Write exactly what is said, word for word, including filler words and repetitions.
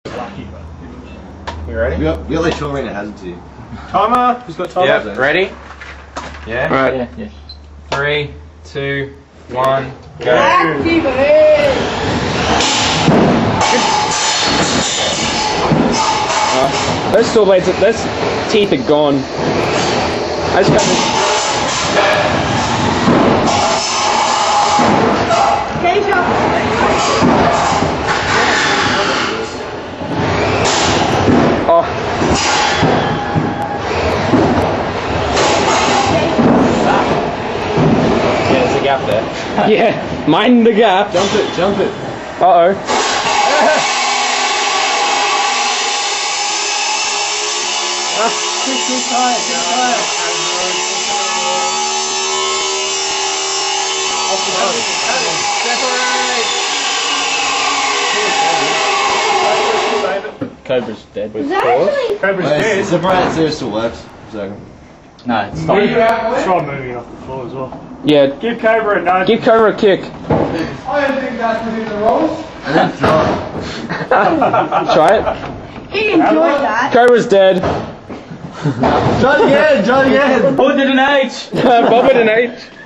You ready? We got, we got like showing it hasn't he? Timer. Who's got timer? Yep. Ready? Yeah. Right. Yeah. yeah. Three, two, one, go. Activate! Uh, those saw blades, those teeth are gone. I just got this. Oh. Yeah, there's a gap there. Yeah, mind the gap. Jump it, jump it. Uh oh. Too tight, too tight. Cobra's dead. Is that actually? Cobra's Wait, dead. Separate it, see if it still works. So. No, it's Move not. it out. Try moving off the floor as well. Yeah, Give Cobra a nudge. give Cobra a kick. I don't think that's within the rules. And then throw it. Try it. He enjoyed that. Cobra's dead. Try it again, try it again. Put it in H! Bob it an eight.